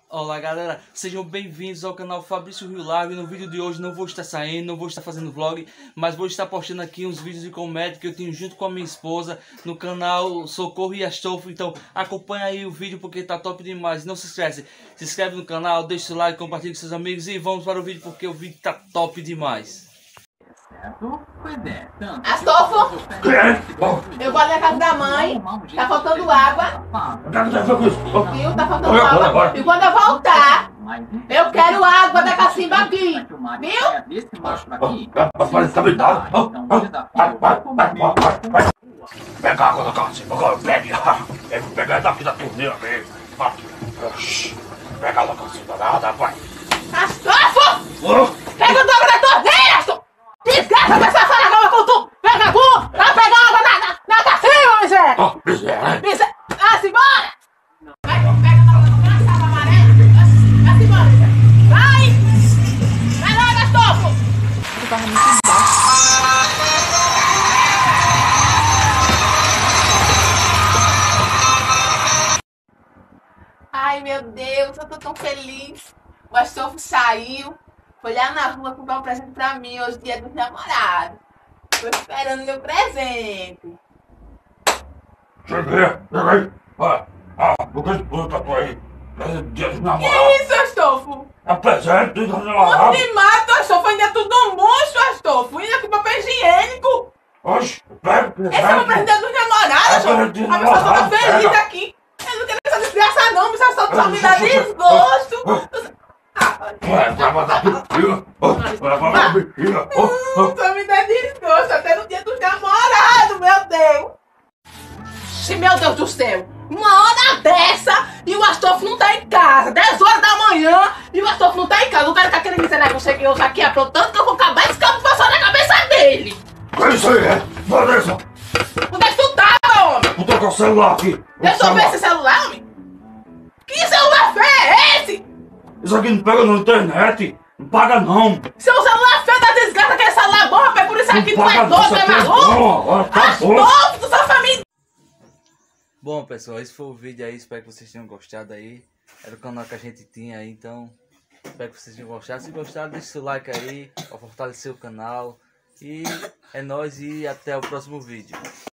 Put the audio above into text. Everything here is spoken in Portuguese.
Olá galera, sejam bem-vindos ao canal Fabrício Rio Largo. E no vídeo de hoje não vou estar saindo, não vou estar fazendo vlog, mas vou estar postando aqui uns vídeos de comédia que eu tenho junto com a minha esposa no canal Socorro e Astolfo. Então acompanha aí o vídeo porque tá top demais. Não se esquece, se inscreve no canal, deixa o like, compartilha com seus amigos e vamos para o vídeo porque o vídeo tá top demais. Astolfo, eu vou ali na casa da mãe, tá faltando água, viu? Tá faltando água. E quando eu voltar, eu quero água da cacimba aqui, viu? Pega a água da cacimba, agora pegue. Pega daqui da torneira mesmo. Pega a água da cacimba, nada, vai. Astolfo! Pega a água da torneira, Astolfo! Desgraça, vai safar a água com tu! Vagabundo! Vai pegar água na cacimba, miséria! Miséria. Vai-se embora! Vai, pega a água da cacimba amarela! Vai-se embora, miséria! Vai! Vai logo, Astolfo! Ai, meu Deus, eu tô tão feliz. O Astolfo saiu, foi lá na rua comprar um presente pra mim, hoje dia dos namorados. Tô esperando meu presente. Cheguei. Por que esposa tá aí? É dia dos Que namorados. isso, Astolfo? É presente dos Onde namorados. me mata, Astolfo? Ainda é tudo um monstro, Astolfo. Ainda com papel higiênico. Oxe, pega o Esse é o presente. presente dos namorados, É Astolfo. presente dos A pessoa tá namorados, feliz pega. aqui. Eu não quero essa desgraça não, mas só me dá desgosto. Vai mandar bexiga. Vai mandar bexiga. Só me dá desgosto até no dia dos namorados, meu Deus. Meu Deus do céu. Uma hora dessa e o Astolfo não tá em casa. 10 horas da manhã e o Astolfo não tá em casa. Eu quero que aquele miserável chegue hoje aqui aprontando que eu vou acabar esse cabo passando na cabeça dele. É isso aí, é. Vanessa, Onde é que tu tava, homem? eu tô com o celular aqui. Deixa eu ver esse celular, homem. Que celular feio é esse? Isso aqui não pega na internet. Não paga não. Seu celular feio da desgraça, aquele celular bom, rapaz. Por isso aqui tu é paga doido, tu é isso aqui é maluco. bom, agora tá bom. Astolfo, tu sua família. Bom pessoal, esse foi o vídeo aí, espero que vocês tenham gostado aí. Era o canal que a gente tinha aí, então espero que vocês tenham gostado. Se gostaram, deixa seu like aí, para fortalecer o canal. E é nóis e até o próximo vídeo.